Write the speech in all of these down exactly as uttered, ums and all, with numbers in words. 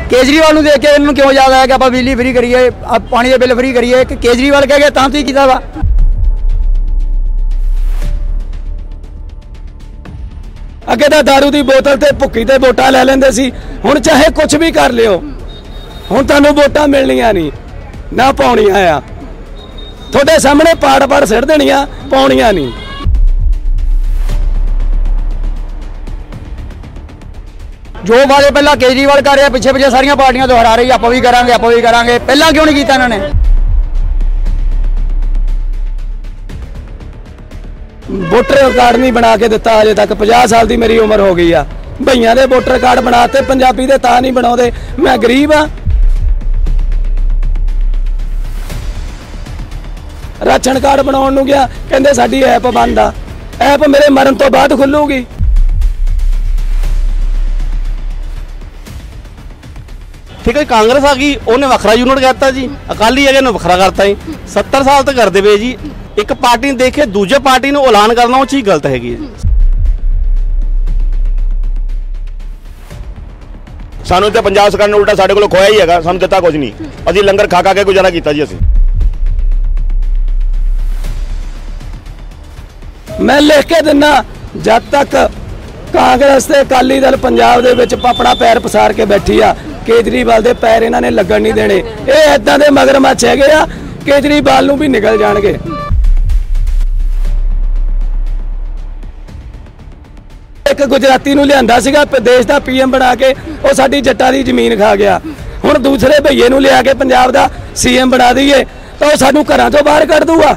केजरीवाल नूं देख के इन्होंने क्यों याद आया कि आप बिजली फ्री करिए, आप पानी के बिल फ्री करिए? कि केजरीवाल कह गया तां तुसीं कीता वा? अगे तो दारू की बोतल ते भुक्की ते वोटां लै लैंदे सी, हुण चाहे कुछ भी कर लियो, हुण तुहानूं वोटां मिलणियां नहीं ना पाउणियां आ। तुहाडे सामने पाड़ पाड़ सिट देणियां, पाउणियां नहीं। जो वादे पहला केजरीवाल कर रहा, पिछे पिछे सारियां पार्टियां दोहरा रही, आप भी करांगे आप भी करांगे, पहला क्यों नहीं किया इन्होंने? वोटर कार्ड नहीं बना के दिता अजे तक। पचास साल की मेरी उम्र हो गई आ, भईयां दे वोटर कार्ड बनाते, पंजाबी दे तां नहीं बनाउंदे। मैं गरीब हाँ, राशन कार्ड बनाउण नूं गया, कहंदे साडी ऐप बंद आ। ऐप मेरे मरण तो बाद खुलूगी। ठीक है, कांग्रेस आ गई, उन्हें वखरा यूनिट कहता जी, अकाली है ने वखरा करता ही। सत्तर साल तक करते पे जी, एक पार्टी देखे दूजे पार्टी ने ऐलान करना वो चीज़ गलत हैगी। सानू तो पंजाब सरकार ने उल्टा साडे कोल खोया ही हैगा, सानू दिता कुछ नहीं। असीं लंगर खा खा के गुजारा कीता जी। असीं मैं लिख के दिना, जब तक कांग्रेस ते अकाली दल पंजाब दे विच अपना पैर पसार के बैठी आ, केजरीवाल दे पैर इन्हां ने लगन नहीं देने। ये इदां दे मगरमच्छ हैगे आ, केजरीवाल नूं भी निकल जाणगे। एक गुजराती नूं लिआंदा सीगा देश दा पीएम बना के, वो साडी जट्टां दी जमीन खा गया। हुण दूसरे भईए नूं लिया के पंजाब दा सीएम बना दईए तां वो सानूं घरां चों बाहर कढ दूगा।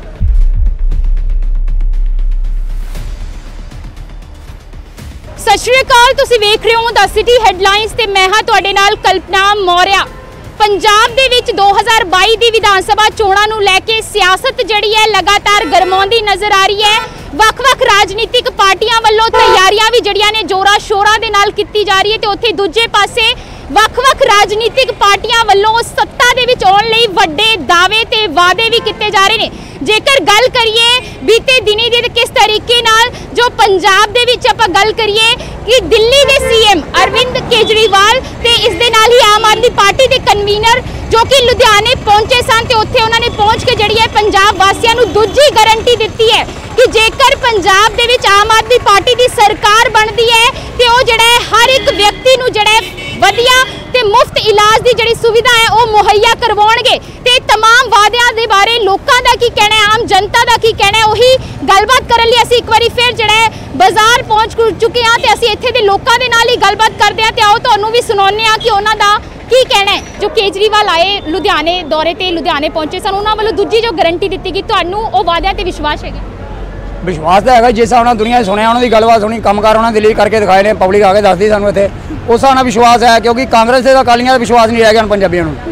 सत श्री अकाल, तुसीं वेख रहे हो द सिटी हेडलाइनस ते मैं हां तुहाडे नाल कल्पना मौर्या। पंजाब दे विच दो हज़ार बाई दी विधान सभा चोणां नूं लैके सियासत जिहड़ी है लगातार गरमाउंदी नज़र आ रही है। वख-वख राजनीतिक पार्टियां वल्लों तैयारियां भी जिहड़ियां ने जोरा शोरां दे नाल कीती जा रही है, ते उत्थे दूजे पासे वख-वख राजनीतिक पार्टियां वल्लों सत्ता दे विच आउण लई वड्डे दावे ते वादे भी कीते जा रहे ने। जेकर गल करिए बीते दिनी दी किस तरीके नाल जो पंजाब दे विच आपां गल करिए कि दिल्ली दे सीएम अरविंद केजरीवाल ते इस दे नाल ही आम आदमी पार्टी दे कन्वीनर जो कि लुधियाने पहुंचे सन, ते उत्थे उन्होंने पहुंच के जिहड़ी है पंजाब वासियां नूं दूजी गारंटी दित्ती है कि जेकर पंजाब दे विच आम आदमी पार्टी दी सरकार बनदी है ते वो जिहड़ा है हर एक व्यक्ति नूं जिहड़ा वधिया ते मुफ्त इलाज की जिहड़ी सुविधा है वो मुहैया करवाउणगे। ते तमाम वादियां दे बारे लोकां दा की कहना है, आम जनता दा की कहना है, उही गलबात करन लई असीं एक बारी फिर जिहड़ा है बाजार पहुंच चुके हां ते असीं इत्थे दे लोकां दे नाल ही गलबात करदे हां ते आओ तुहानूं भी सुणाउने हां कि उन्हां दा की कहना है। जो केजरीवाल आए लुधियाने दौरे ते लुधियाने पहुंचे सन, उन्हां वल्लों दूजी जो गारंटी दित्ती गई, तुहानूं वो वादियां ते विश्वास है? विश्वास तो है, जिस हिसाब नाल दुनिया सुनिया उन्होंने गलबात सुनी, कामकार उन्होंने दिल्ली करके दिखाए ने, पब्लिक आके दसदी सानूं इत्थे, उस हिसाब नाल विश्वास है। क्योंकि कांग्रेस के अकालियां का विश्वास नहीं रह गया हुण पंजाबियों नूं।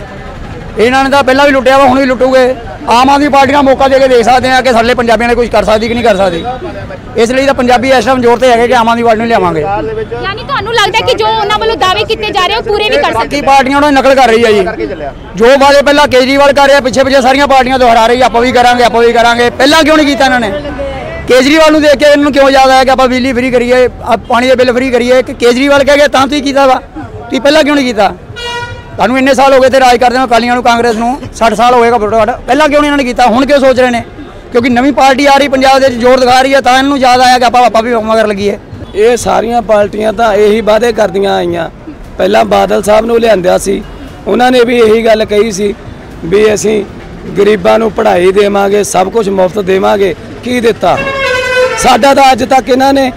इन्हां ने तो पहला भी लुटिया वा, हुण भी लुटूगे। आम आदमी पार्टी का मौका दे के देख सकते हैं कि साडे पंजाबियों ने कुछ कर सकती कि नहीं कर सकती। इसलिए तो पंजाबी इस टाइम जोर ते है कि आम आदमी पार्टी नूं लियावांगे। यानी तुहानूं लगदा कि जो उन्हां वल्लों दावे कीते जा रहे हो पूरे भी कर सकते? बाकी पार्टियां उन्होंने नकल कर रही है जी, जो वादे पहला केजरीवाल कर रहा, पिछे पिछे सारियां पार्टियां दोहरा रही, आप भी करांगे आप भी करांगे, पहला क्यों नहीं किया इन्होंने? केजरीवाल नूं देख के इन्होंने क्यों याद आया कि आप बिजली फ्री करिए, आप पानी के बिल फ्री करिए? कि केजरीवाल कह गया तां तुसीं कीता वा? तुसीं पहला क्यों नहीं किया? तुहानूं इन्ने साल हो गए थे राज करदे अकालियां नूं, कांग्रेस नूं साठ साल हो गए घट्टो घट्ट, पहला क्यों नहीं इन्होंने किया? हुण क्यों सोच रहे हैं? क्योंकि नवीं पार्टी आ रही पंजाब दे जोर दिखा रही है, तां इन्हूं याद आया कि आपां आपां भी मगर लगिए। ये सारियां पार्टियां तां यही वादे करदियां आईयां। पहला बादल साहब नूं लिआंदा सी, उन्हां ने भी यही गल कही सी भी असीं गरीबां नूं पढ़ाई देवांगे, सब कुछ मुफ्त देवांगे। की दित्ता? साडा तां अज तक इन्हां ने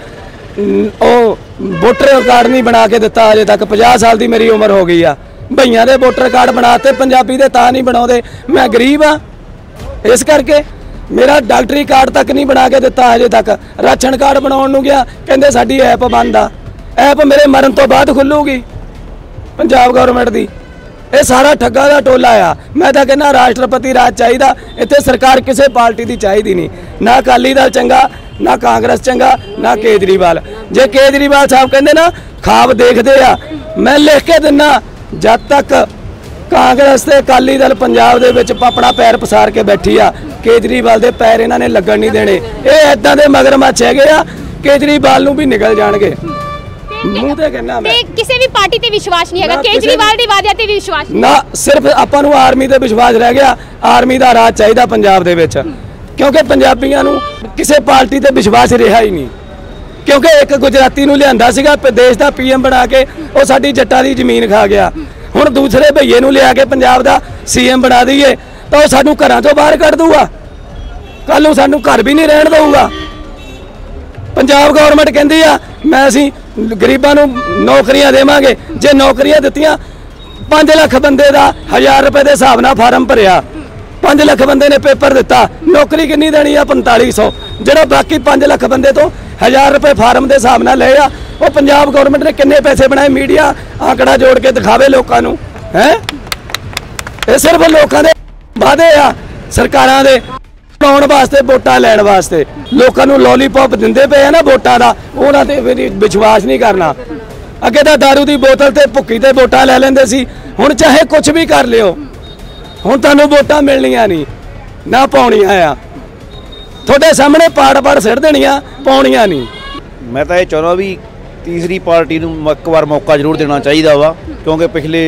वोटर कार्ड नहीं बना के दिता अजे तक। पचास साल की मेरी उम्र हो गई आ, भईयां दे वोटर कार्ड बनाते, पंजाबी दे तां नहीं बनाउंदे। मैं गरीब हाँ, इस करके मेरा डॉक्टरी कार्ड तक नहीं बना के दिता अजे तक। राशन कार्ड बनाउण नूं गया, कहंदे साडी ऐप बंद आ। ऐप मेरे मरण तो बाद खुलूगी पंजाब गौरमेंट दी। ये सारा ठग्गा दा टोला आ। मैं तो कहना राष्ट्रपति राज चाहिदा, इत्थे सरकार किसी पार्टी की चाहिदी नहीं, ना अकाली दल चंगा, ना कांग्रेस चंगा, ना केजरीवाल। जे केजरीवाल साहब कहंदे ना खाब देखते आ, मैं लिख के दिना, जब तक कांग्रेस ते अकाली दल पंजाब दे विच अपना पैर पसार के बैठी आ, केजरीवाल दे पैर इन्हां ने लगन नहीं देने। ये इदां दे मगरमच्छ हैगे आ, केजरीवाल नूं भी निकल जाणगे। ਮੂੰਹ ਤੇ ਕਹਿਣਾ ਮੈਂ ਤੇ ਕਿਸੇ ਵੀ ਪਾਰਟੀ ਤੇ ਵਿਸ਼ਵਾਸ ਨਹੀਂ ਹੈਗਾ, ਨਾ, ਕਿਸੇ ਕੇਜਰੀਵਾਲ ਦੇ ਵਾਅਦਿਆਂ ਤੇ ਵੀ ਵਿਸ਼ਵਾਸ ਨਹੀਂ। ਨਾ ਸਿਰਫ ਆਪਾਂ ਨੂੰ ਆਰਮੀ ਤੇ ਵਿਸ਼ਵਾਸ ਰਹਿ ਗਿਆ। ਆਰਮੀ ਦਾ ਰਾਜ ਚਾਹੀਦਾ ਪੰਜਾਬ ਦੇ ਵਿੱਚ, ਕਿਉਂਕਿ ਪੰਜਾਬੀਆਂ ਨੂੰ ਕਿਸੇ ਪਾਰਟੀ ਤੇ ਵਿਸ਼ਵਾਸ ਰਿਹਾ ਹੀ ਨਹੀਂ। ਕਿਉਂਕਿ ਇੱਕ ਗੁਜਰਾਤੀ ਨੂੰ ਲਿਆਂਦਾ ਸੀਗਾ ਦੇਸ਼ ਦਾ ਪੀਐਮ ਬਣਾ ਕੇ, ਉਹ ਸਾਡੀ ਜੱਟਾਂ ਦੀ ਜ਼ਮੀਨ ਖਾ ਗਿਆ। ਹੁਣ ਦੂਸਰੇ ਭਈਏ ਨੂੰ ਲਿਆ ਕੇ ਪੰਜਾਬ ਦਾ ਸੀਐਮ ਬਣਾ ਦਈਏ ਤਾਂ ਉਹ ਸਾਨੂੰ ਘਰਾਂ ਤੋਂ ਬਾਹਰ ਕੱਢ ਦੂਗਾ, ਕੱਲ ਨੂੰ ਸਾਨੂੰ ਘਰ ਵੀ ਨਹੀਂ ਰਹਿਣ ਦਊਗਾ। ਪੰਜਾਬ ਗਵਰਨਮੈਂਟ ਕਹਿੰਦੀ ਆ ਮੈਂ ਅਸੀਂ ਗਰੀਬਾਂ ਨੂੰ ਨੌਕਰੀਆਂ ਦੇਵਾਂਗੇ। ਜੇ ਨੌਕਰੀਆਂ ਦਿੱਤੀਆਂ, ਪੰਜ ਲੱਖ ਬੰਦੇ ਦਾ ਹਜ਼ਾਰ ਰੁਪਏ ਦੇ ਹਿਸਾਬ ਨਾਲ ਫਾਰਮ ਭਰਿਆ, ਪੰਜ ਲੱਖ ਬੰਦੇ ਨੇ ਪੇਪਰ ਦਿੱਤਾ, ਨੌਕਰੀ ਕਿੰਨੀ ਦੇਣੀ ਆ? ਪੰਤਾਲੀ ਸੌ। ਜਿਹੜਾ ਬਾਕੀ ਪੰਜ ਲੱਖ ਬੰਦੇ ਤੋਂ ਹਜ਼ਾਰ ਰੁਪਏ ਫਾਰਮ ਦੇ ਹਿਸਾਬ ਨਾਲ ਲਏ ਆ, ਉਹ ਪੰਜਾਬ ਗਵਰਨਮੈਂਟ ਨੇ ਕਿੰਨੇ ਪੈਸੇ ਬਣਾਏ? ਮੀਡੀਆ ਆંકੜਾ ਜੋੜ ਕੇ ਦਿਖਾਵੇ ਲੋਕਾਂ ਨੂੰ। ਹੈ ਇਹ ਸਿਰਫ ਲੋਕਾਂ ਦੇ ਵਾਅਦੇ ਆ, ਸਰਕਾਰਾਂ ਦੇ ਲਾਉਣ ਵਾਸਤੇ, ਵੋਟਾਂ ਲੈਣ ਵਾਸਤੇ। ਲੋਕਾਂ ਨੂੰ ਲੋਲੀਪੌਪ ਦਿੰਦੇ ਪਏ ਆ ਨਾ ਵੋਟਾਂ ਦਾ, ਉਹਨਾਂ ਤੇ ਵਿਸ਼ਵਾਸ ਨਹੀਂ ਕਰਨਾ। ਅੱਗੇ ਤਾਂ ਦਾਰੂ ਦੀ ਬੋਤਲ ਤੇ ਭੁੱਕੀ ਤੇ ਵੋਟਾਂ ਲੈ ਲੈਂਦੇ ਸੀ, ਹੁਣ ਚਾਹੇ ਕੁਝ ਵੀ ਕਰ ਲਿਓ, ਹੁਣ ਤੁਹਾਨੂੰ ਵੋਟਾਂ ਮਿਲਣੀਆਂ ਨਹੀਂ, ਨਾ ਪਾਉਣੀਆਂ ਆ। ਤੁਹਾਡੇ ਸਾਹਮਣੇ ਪਾੜ ਪਾੜ ਸਿੱਟ ਦੇਣੀਆਂ, ਪਾਉਣੀਆਂ ਨਹੀਂ। ਮੈਂ ਤਾਂ ਇਹ ਚਾਹੁੰਦਾ ਵੀ ਤੀਸਰੀ ਪਾਰਟੀ ਨੂੰ ਇੱਕ ਵਾਰ ਮੌਕਾ ਜ਼ਰੂਰ ਦੇਣਾ ਚਾਹੀਦਾ ਵਾ, ਕਿਉਂਕਿ ਪਿਛਲੇ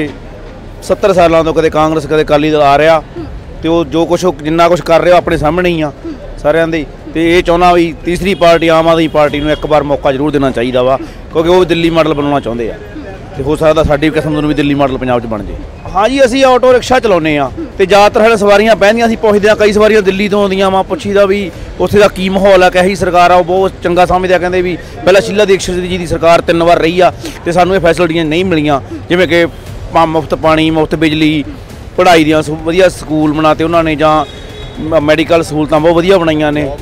ਸੱਤਰ ਸਾਲਾਂ ਤੋਂ ਕਦੇ ਕਾਂਗਰਸ ਕਦੇ ਅਕਾਲੀ ਦਲ ਆ ਰਿਹਾ, ਤੇ ਉਹ ਜੋ ਕੁਛ ਜਿੰਨਾ ਕੁਛ ਕਰ ਰਿਹਾ ਆਪਣੇ ਸਾਹਮਣੇ ਹੀ ਆ ਸਾਰਿਆਂ ਦੇ। ਤੇ ਇਹ ਚਾਹੁੰਦਾ ਵੀ ਤੀਸਰੀ ਪਾਰਟੀ ਆਮ ਆਦਮੀ ਪਾਰਟੀ ਨੂੰ ਇੱਕ ਵਾਰ ਮੌਕਾ ਜ਼ਰੂਰ ਦੇਣਾ ਚਾਹੀਦਾ ਵਾ, ਕਿਉਂਕਿ ਉਹ ਦਿੱਲੀ ਮਾਡਲ ਬਣਾਉਣਾ ਚਾਹੁੰਦੇ ਆ, ਤੇ ਹੋ ਸਕਦਾ ਸਾਡੀ ਕਿਸਮ ਨੂੰ ਵੀ ਦਿੱਲੀ ਮਾਡਲ ਪੰਜਾਬ 'ਚ ਬਣ ਜੇ। ਹਾਂ ਜੀ, ਅਸੀਂ ਆਟੋ ਰਿਕਸ਼ਾ ਚਲਾਉਂਦੇ ਆ ਤੇ ਜ਼ਿਆਦਾਤਰ ਸਾਡੇ ਸਵਾਰੀਆਂ ਬਹਿੰਦੀਆਂ, ਅਸੀਂ ਪੁੱਛਦੇ ਆ, ਕਈ ਸਵਾਰੀਆਂ ਦਿੱਲੀ ਤੋਂ ਆਉਂਦੀਆਂ ਵਾ, ਪੁੱਛੀਦਾ ਵੀ ਉੱਥੇ ਦਾ ਕੀ ਮਾਹੌਲ ਆ, ਕਹੀ ਸਰਕਾਰ ਆ। ਉਹ ਬਹੁਤ ਚੰਗਾ ਸਮਝਦੇ ਆ, ਕਹਿੰਦੇ ਵੀ ਪਹਿਲਾਂ ਸ਼ੀਲਾ ਦੀਕਸ਼ਿਤ ਜੀ ਦੀ ਸਰਕਾਰ ਤਿੰਨ ਵਾਰ ਰਹੀ ਆ ਤੇ ਸਾਨੂੰ ਇਹ ਫੈਸਿਲਿਟੀਆਂ ਨਹੀਂ ਮਿਲੀਆਂ, ਜਿਵੇਂ ਕਿ ਮੁਫਤ ਪਾਣੀ, ਮੁਫਤ ਬਿਜਲੀ, ਪੜ੍ਹਾਈ ਦੀਆਂ ਵਧੀਆ ਸਕੂਲ ਬਣਾਤੇ ਉਹਨਾਂ ਨੇ, ਜਾਂ ਮੈਡੀਕਲ ਸਹੂਲਤਾਂ ਬਹੁਤ ਵਧੀਆ ਬਣਾਈਆਂ ਨੇ।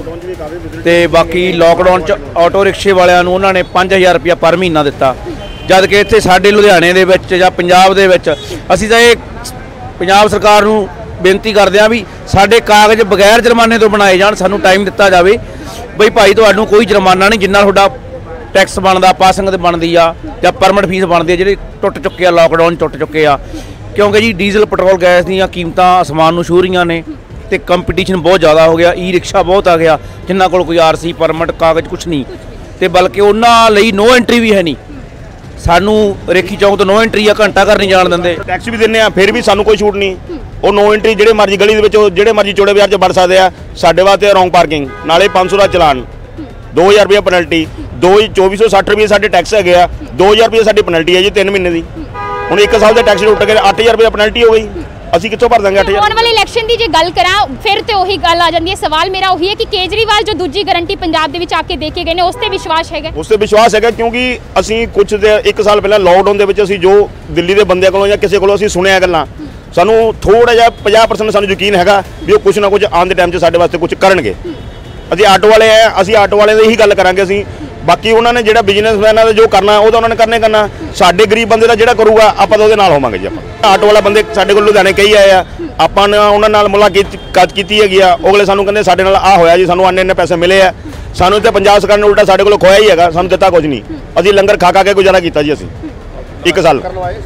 ਤੇ ਬਾਕੀ ਲੋਕਡਾਊਨ 'ਚ ਆਟੋ ਰਿਕਸ਼ੇ ਵਾਲਿਆਂ ਨੂੰ ਉਹਨਾਂ ਨੇ ਪੰਜ ਹਜ਼ਾਰ ਰੁਪਇਆ ਪਰ ਮਹੀਨਾ ਦਿੱਤਾ, ਜਦ ਕਿ ਇੱਥੇ ਸਾਡੇ ਲੁਧਿਆਣੇ ਦੇ ਵਿੱਚ ਜਾਂ ਪੰਜਾਬ ਦੇ ਵਿੱਚ ਅਸੀਂ ਤਾਂ ਇਹ ਪੰਜਾਬ ਸਰਕਾਰ ਨੂੰ ਬੇਨਤੀ ਕਰਦੇ ਹਾਂ ਵੀ ਸਾਡੇ ਕਾਗਜ਼ ਬਗੈਰ ਜੁਰਮਾਨੇ ਤੋਂ ਬਣਾਏ ਜਾਣ। ਸਾਨੂੰ ਟਾਈਮ ਦਿੱਤਾ ਜਾਵੇ ਬਈ ਭਾਈ ਤੁਹਾਨੂੰ ਕੋਈ ਜੁਰਮਾਨਾ ਨਹੀਂ, ਜਿੰਨਾ ਤੁਹਾਡਾ ਟੈਕਸ ਬਣਦਾ, ਪਾਸਿੰਗ ਤੇ ਬਣਦੀ ਆ ਜਾਂ ਪਰਮਿਟ ਫੀਸ ਬਣਦੀ ਆ, ਜਿਹੜੇ ਟੁੱਟ ਚੁੱਕੇ ਆ, ਲੋਕਡਾਊਨ ਟੁੱਟ ਚੁੱਕੇ ਆ। ਕਿਉਂਕਿ ਜੀ ਡੀਜ਼ਲ ਪੈਟਰੋਲ ਗੈਸ ਦੀਆਂ ਕੀਮਤਾਂ ਅਸਮਾਨ ਨੂੰ ਛੂਹ ਰਹੀਆਂ ਨੇ ਤੇ ਕੰਪੀਟੀਸ਼ਨ ਬਹੁਤ ਜ਼ਿਆਦਾ ਹੋ ਗਿਆ। ਈ ਰਿਕਸ਼ਾ ਬਹੁਤ ਆ ਗਿਆ, ਜਿਨ੍ਹਾਂ ਕੋਲ ਕੋਈ ਆਰ ਸੀ ਪਰਮਿਟ ਕਾਗਜ਼ ਕੁਛ ਨਹੀਂ, ਤੇ ਬਲਕਿ ਉਹਨਾਂ ਲਈ ਨੋ ਐਂਟਰੀ ਵੀ ਹੈ ਨਹੀਂ। ਸਾਨੂੰ ਰੇਖੀ ਚੌਂਕ ਤੋਂ ਨੋ ਐਂਟਰੀ ਆ, ਘੰਟਾ ਘਰ ਨਹੀਂ ਜਾਣ ਦਿੰਦੇ। ਟੈਕਸ ਵੀ ਦਿੰਦੇ ਆ, ਫਿਰ ਵੀ ਸਾਨੂੰ ਕੋਈ ਛੂਟ ਨਹੀਂ। ਉਹ ਨੋ ਐਂਟਰੀ ਜਿਹੜੇ ਮਰਜ਼ੀ ਗਲੀ ਦੇ ਵਿੱਚ ਜਿਹੜੇ ਮਰਜ਼ੀ ਚੋੜੇ ਬਾਜ਼ਾਰ 'ਚ ਵੜ ਸਕਦੇ ਆ। ਸਾਡੇ ਵਾਸਤੇ ਰੌਂਗ ਪਾਰਕਿੰਗ, ਨਾਲੇ ਪੰਜ ਸੌ ਦਾ ਚਲਾਨ, ਦੋ ਹਜ਼ਾਰ ਰੁਪਏ ਪੈਨਲਟੀ, ਦੋ ਚੌਵੀ ਸੌ ਸੱਠ ਰੁਪਏ ਸਾਡੇ ਟੈਕਸ ਹੈਗੇ ਆ, ਦੋ ਹਜ਼ਾਰ ਰੁਪਏ ਸਾਡੀ ਪੈਨਲਟੀ ਹੈ ਜੀ ਤਿੰਨ ਮਹੀਨੇ ਦੀ। ਹੁਣ ਇੱਕ ਸਾਲ ਦੇ ਟੈਕਸ ਉੱਟ ਕੇ ਅੱਠ ਹਜ਼ਾਰ ਰੁਪਏ ਪੈਨਲਟੀ ਹੋ ਗਈ, ਅਸੀਂ ਕਿੱਥੋਂ ਭਰ ਦਾਂਗੇ ਅੱਠ ਹਜ਼ਾਰ? ਆਉਣ ਵਾਲੇ ਇਲੈਕਸ਼ਨ ਦੀ ਜੇ ਗੱਲ ਕਰਾਂ ਫਿਰ ਤੇ ਉਹੀ ਗੱਲ ਆ ਜਾਂਦੀ ਹੈ। ਸਵਾਲ ਮੇਰਾ ਉਹੀ ਹੈ ਕਿ ਕੇਜਰੀਵਾਲ ਜੋ ਦੂਜੀ ਗਾਰੰਟੀ ਪੰਜਾਬ ਦੇ ਵਿੱਚ ਆ ਕੇ ਦੇ ਕੇ ਗਏ ਨੇ, ਉਸ ਤੇ ਵਿਸ਼ਵਾਸ ਹੈਗਾ? ਉਸ ਤੇ ਵਿਸ਼ਵਾਸ ਹੈਗਾ, ਕਿਉਂਕਿ ਅਸੀਂ ਕੁਝ ਇੱਕ ਸਾਲ ਪਹਿਲਾਂ ਲੋਕਡਾਊਨ ਦੇ ਵਿੱਚ ਅਸੀਂ ਜੋ ਦਿੱਲੀ ਦੇ ਬੰਦਿਆਂ ਕੋਲੋਂ ਜਾਂ ਕਿਸੇ ਕੋਲੋਂ ਅਸੀਂ ਸੁਣਿਆ ਗੱਲਾਂ, ਸਾਨੂੰ ਥੋੜਾ ਜਿਹਾ ਪੰਜਾਹ ਪਰਸੈਂਟ ਸਾਨੂੰ ਯਕੀਨ ਹੈਗਾ ਵੀ ਉਹ ਕੁਝ ਨਾ ਕੁਝ ਆਉਣ ਦੇ ਟਾਈਮ 'ਚ ਸਾਡੇ ਵਾਸਤੇ ਕੁਝ ਕਰਨਗੇ। ਅਸੀਂ ਆਟੋ ਵਾਲੇ ਆ, ਅਸੀਂ ਆਟੋ ਵਾਲਿਆਂ ਦੀ ਹੀ ਗੱਲ ਕਰਾਂਗੇ। ਅਸੀਂ ਬਾਕੀ ਉਹਨਾਂ ਨੇ ਜਿਹੜਾ ਬਿਜ਼ਨਸਮੈਨਾਂ ਦਾ ਜੋ ਕਰਨਾ ਉਹ ਤਾਂ ਉਹਨਾਂ ਨੇ ਕਰਨੇ ਕਰਨਾ, ਸਾਡੇ ਗਰੀਬ ਬੰਦੇ ਦਾ ਜਿਹੜਾ ਕਰੂਗਾ ਆਪਾਂ ਤਾਂ ਉਹਦੇ ਨਾਲ ਹੋਵਾਂਗੇ ਜੀ। ਆਪਾਂ ਆਟੋ ਵਾਲਾ ਬੰਦੇ ਸਾਡੇ ਕੋਲ ਲੁਧਿਆਣੇ ਕਈ ਆਏ ਆ, ਆਪਾਂ ਨੇ ਉਹਨਾਂ ਨਾਲ ਮੁਲਾਕਾਤ ਕੀਤੀ ਹੈਗੀ ਆ। ਅਗਲੇ ਸਾਨੂੰ ਕਹਿੰਦੇ ਸਾਡੇ ਨਾਲ ਆ ਹੋਇਆ ਜੀ, ਸਾਨੂੰ ਇੰਨੇ ਇੰਨੇ ਪੈਸੇ ਮਿਲੇ ਆ। ਸਾਨੂੰ ਤੇ ਪੰਜਾਬ ਸਰਕਾਰ ਨੇ ਉਲਟਾ ਸਾਡੇ ਕੋਲ ਖੋਇਆ ਹੀ ਹੈਗਾ, ਸਾਨੂੰ ਦਿੱਤਾ ਕੁਝ ਨਹੀਂ। ਅਸੀਂ ਲੰਗਰ ਖਾ ਖਾ ਕੇ ਗੁਜ਼ਾਰਾ ਕੀਤਾ ਜੀ। ਅਸੀਂ ਇੱਕ ਸਾਲ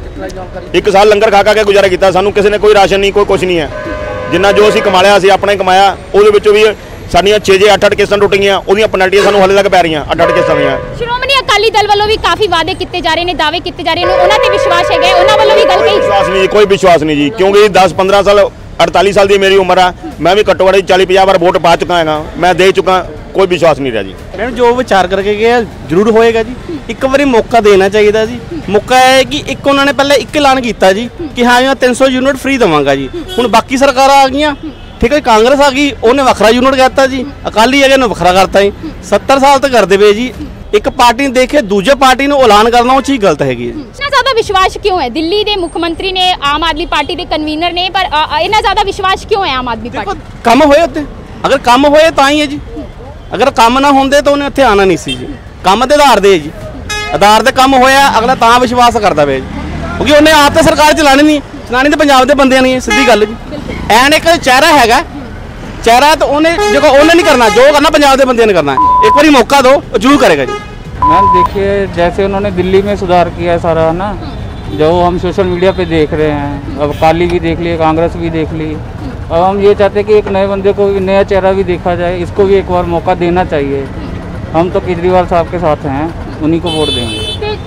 ਇੱਕ ਸਾਲ ਲੰਗਰ ਖਾ ਖਾ ਕੇ ਗੁਜ਼ਾਰਾ ਕੀਤਾ, ਸਾਨੂੰ ਕਿਸੇ ਨੇ ਕੋਈ ਰਾਸ਼ਨ ਨਹੀਂ, ਕੋਈ ਕੁਝ ਨਹੀਂ ਹੈ। ਜਿੰਨਾ ਜੋ ਅਸੀਂ ਕਮਾ ਲਿਆ ਅਸੀਂ ਆਪਣਾ ਹੀ ਕਮਾਇਆ। ਉਹਦੇ ਵਿੱਚੋਂ ਵੀ ਸਾਡੀਆਂ ਛੇ ਛੇ ਅੱਠ ਅੱਠ ਕਿਸ਼ਤਾਂ ਟੁੱਟ ਗਈਆਂ, ਉਹਦੀਆਂ ਪੈਨਲਟੀਆਂ ਸਾਨੂੰ ਹਾਲੇ ਤੱਕ ਪੈ ਰਹੀਆਂ, ਅੱਠ ਅੱਠ ਕਿਸ਼ਤਾਂ ਦੀਆਂ। ਸ਼੍ਰੋਮਣੀ ਅਕਾਲੀ ਦਲ ਵੱਲੋਂ ਵੀ ਕਾਫੀ ਵਾਅਦੇ ਕੀਤੇ ਜਾ ਰਹੇ ਨੇ, ਦਾਅਵੇ ਕੀਤੇ ਜਾ ਰਹੇ ਨੇ, ਉਹਨਾਂ ਤੇ ਵਿਸ਼ਵਾਸ ਹੈਗਾ? ਉਹਨਾਂ ਵੱਲੋਂ ਵੀ ਗੱਲ ਕਹੀ? ਵਿਸ਼ਵਾਸ ਨਹੀਂ ਜੀ, ਕੋਈ ਵਿਸ਼ਵਾਸ ਨਹੀਂ ਜੀ, ਕਿਉਂਕਿ ਦਸ ਪੰਦਰਾਂ ਸਾਲ ਅੜਤਾਲੀ ਸਾਲ ਦੀ ਮੇਰੀ ਉਮਰ ਆ, ਮੈਂ ਵੀ ਘੱਟੋ ਘੱਟ ਚਾਲੀ ਪੰਜਾਹ ਵਾਰ ਵੋਟ ਪਾ ਚੁੱਕਾ ਹੈਗਾ, ਮੈਂ ਦੇ ਚੁੱਕਾ, ਕੋਈ ਵਿਸ਼ਵਾਸ ਨਹੀਂ ਰਿਹਾ ਜੀ। ਮੈਡਮ ਜੋ ਵਿਚਾਰ ਕਰਕੇ ਗਏ ਜ਼ਰੂਰ ਹੋਏਗਾ ਜੀ, ਇੱਕ ਵਾਰੀ ਮੌਕਾ ਦੇਣਾ ਚਾਹੀਦਾ ਜੀ। ਮੌਕਾ ਹੈ ਕਿ ਇੱਕ ਉਹਨਾਂ ਨੇ ਪਹਿਲਾਂ ਇੱਕ ਐਲਾਨ ਕੀਤਾ ਜੀ ਕਿ ਹਾਂ ਮੈਂ ਤਿੰਨ ਸੌ ਯੂਨਿਟ ਫ੍ਰੀ ਦੇਵਾਂਗਾ ਜੀ। ਹੁਣ ਬਾਕੀ ਸਰਕਾਰਾਂ ਆ ਗਈਆਂ, ਠੀਕ ਹੈ, ਕਾਂਗਰਸ ਆ ਗਈ, ਉਹਨੇ ਵੱਖਰਾ ਯੂਨਿਟ ਕਹਿਤਾ ਜੀ, ਅਕਾਲੀ ਹੈਗੇ ਨੇ ਵੱਖਰਾ ਕਰਤਾ ਜੀ। ਸੱਤਰ ਸਾਲ ਤੱਕ ਕਰਦੇ ਪਏ ਜੀ, ਇੱਕ ਪਾਰਟੀ ਨੂੰ ਦੇਖ ਕੇ ਦੂਜੇ ਪਾਰਟੀ ਨੂੰ ਐਲਾਨ ਕਰਨਾ ਉਹ ਚੀਜ਼ ਗਲਤ ਹੈਗੀ ਹੈ। ਇੰਨਾ ਜ਼ਿਆਦਾ ਵਿਸ਼ਵਾਸ ਕਿਉਂ ਹੈ? ਦਿੱਲੀ ਦੇ ਮੁੱਖ ਮੰਤਰੀ ਨੇ, ਆਮ ਆਦਮੀ ਪਾਰਟੀ ਦੇ ਕਨਵੀਨਰ ਨੇ, ਪਰ ਇੰਨਾ ਜ਼ਿਆਦਾ ਵਿਸ਼ਵਾਸ ਕਿਉਂ ਹੈ ਆਮ ਆਦਮੀ ਪਾਰਟੀ? ਕੰਮ ਹੋਏ ਉੱਤੇ, ਅਗਰ ਕੰਮ ਹੋਏ ਤਾਂ ਹੀ ਹੈ ਜੀ, ਅਗਰ ਕੰਮ ਨਾ ਹੁੰਦੇ ਤਾਂ ਉਹਨੇ ਇੱਥੇ ਆਣਾ ਨਹੀਂ ਸੀ ਜੀ। ਕੰਮ ਦੇ ਆਧਾਰ ਦੇ ਜੀ, ਆਧਾਰ ਦੇ ਕੰਮ ਹੋਇਆ, ਅਗਲਾ ਤਾਂ ਵਿਸ਼ਵਾਸ ਕਰਦਾ ਪਿਆ ਜੀ, ਕਿਉਂਕਿ ਉਹਨੇ ਆਪ ਤਾਂ ਸਰਕਾਰ ਚਲਾਣੀ ਨਹੀਂ, ਚਲਾਣੀ ਤਾਂ ਪੰਜਾਬ ਦੇ ਬੰਦਿਆਂ ਨਹੀਂ, ਸਿੱਧੀ ਗੱਲ ਜੀ। ਐਨ ਇੱਕ ਚਿਹਰਾ ਹੈਗਾ, चेहरा तो उन्हें जो उन्हें नहीं करना, जो करना पंजाब के बंदे ने करना है। एक बार मौका दो, जरूर करेगा जी। मैम देखिए, जैसे उन्होंने दिल्ली में सुधार किया है सारा ना, जो हम सोशल मीडिया पे देख रहे हैं, अब अकाली भी देख ली, कांग्रेस भी देख ली, अब हम ये चाहते हैं कि एक नए बंदे को नया चेहरा भी देखा जाए, इसको भी एक बार मौका देना चाहिए। हम तो केजरीवाल साहब के साथ हैं, उन्हीं को वोट देंगे। जे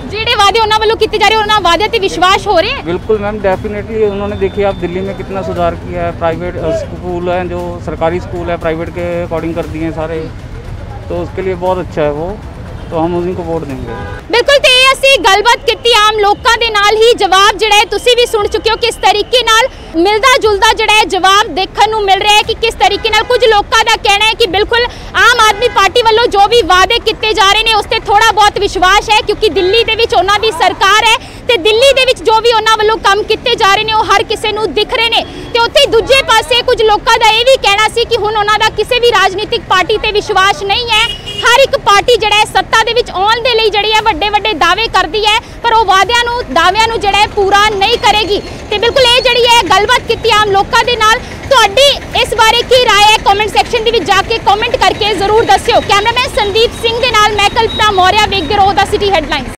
वादे उन्होंने वालों किए जा रहे उन्होंने वादे ते विश्वास हो रहे हैं? बिल्कुल मैम, डेफिनेटली उन्होंने देखिए आप दिल्ली में कितना सुधार किया है, प्राइवेट स्कूल हैं जो सरकारी स्कूल है प्राइवेट के अकॉर्डिंग कर दिए हैं सारे, तो उसके लिए बहुत अच्छा है वो, तो हम उन्हीं को वोट देंगे। बिल्कुल, तो ये ਅਸੀਂ ਗੱਲਬਾਤ ਕੀਤੀ ਆਮ ਲੋਕਾਂ ਦੇ ਨਾਲ ਹੀ। ਜਵਾਬ ਜਿਹੜਾ ਹੈ ਤੁਸੀਂ ਵੀ ਸੁਣ ਚੁੱਕੇ ਹੋ ਕਿਸ ਤਰੀਕੇ ਨਾਲ ਮਿਲਦਾ ਜੁਲਦਾ ਜਿਹੜਾ ਹੈ ਜਵਾਬ ਦੇਖਣ ਨੂੰ ਮਿਲ ਰਿਹਾ ਹੈ ਕਿ ਕਿਸ ਤਰੀਕੇ ਨਾਲ ਕੁਝ ਲੋਕਾਂ ਦਾ ਕਹਿਣਾ ਹੈ ਕਿ ਬਿਲਕੁਲ ਆਮ ਆਦਮੀ ਪਾਰਟੀ ਵੱਲੋਂ ਜੋ ਵੀ ਵਾਅਦੇ ਕੀਤੇ ਜਾ ਰਹੇ ਨੇ ਉਸ ਤੇ ਥੋੜਾ ਬਹੁਤ ਵਿਸ਼ਵਾਸ ਹੈ, ਕਿਉਂਕਿ ਦਿੱਲੀ ਦੇ ਵਿੱਚ ਉਹਨਾਂ ਦੀ ਸਰਕਾਰ ਹੈ ਤੇ ਦਿੱਲੀ ਦੇ ਵਿੱਚ ਜੋ ਵੀ ਉਹਨਾਂ ਵੱਲੋਂ ਕੰਮ ਕੀਤੇ ਜਾ ਰਹੇ ਨੇ ਉਹ ਹਰ ਕਿਸੇ ਨੂੰ ਦਿਖ ਰਹੇ ਨੇ। ਤੇ ਉੱਥੇ ਦੂਜੇ ਪਾਸੇ ਕੁਝ ਲੋਕਾਂ ਦਾ ਇਹ ਵੀ ਕਹਿਣਾ ਸੀ ਕਿ ਹੁਣ ਉਹਨਾਂ ਦਾ ਕਿਸੇ ਵੀ ਰਾਜਨੀਤਿਕ ਪਾਰਟੀ ਤੇ ਵਿਸ਼ਵਾਸ ਨਹੀਂ ਹੈ। ਹਰ ਇੱਕ ਪਾਰਟੀ ਜਿਹੜਾ ਹੈ ਸੱਤਾ ਦੇ ਵਿੱਚ ਆਉਣ ਦੇ ਲਈ ਜਿਹੜੀ ਹੈ ਵੱਡੇ ਵੱਡੇ ਦਾਅਵੇ ਕਰਦੀ ਹੈ, ਪਰ ਉਹ ਵਾਅਦਿਆਂ ਨੂੰ ਦਾਅਵਿਆਂ ਨੂੰ ਜਿਹੜਾ ਹੈ ਪੂਰਾ ਨਹੀਂ ਕਰੇਗੀ। ਤੇ ਬਿਲਕੁਲ ਇਹ ਜਿਹੜੀ ਹੈ ਗੱਲਬਾਤ ਕੀਤੀ ਆਮ ਲੋਕਾਂ ਦੇ ਨਾਲ। ਤੁਹਾਡੀ ਇਸ ਬਾਰੇ ਕੀ ਰਾਏ ਹੈ ਕਮੈਂਟ ਸੈਕਸ਼ਨ ਦੇ ਵਿੱਚ ਜਾ ਕੇ ਕਮੈਂਟ ਕਰਕੇ ਜ਼ਰੂਰ ਦੱਸਿਓ। ਕੈਮਰਾਮੈਨ ਸੰਦੀਪ ਸਿੰਘ ਦੇ ਨਾਲ ਮੈਂ ਕਲਪਨਾ ਮੌਰਿਆ, ਵੇਖਦੇ ਰਹੋ ਦਾ ਸਿਟੀ ਹੈਡਲਾਈਨਸ।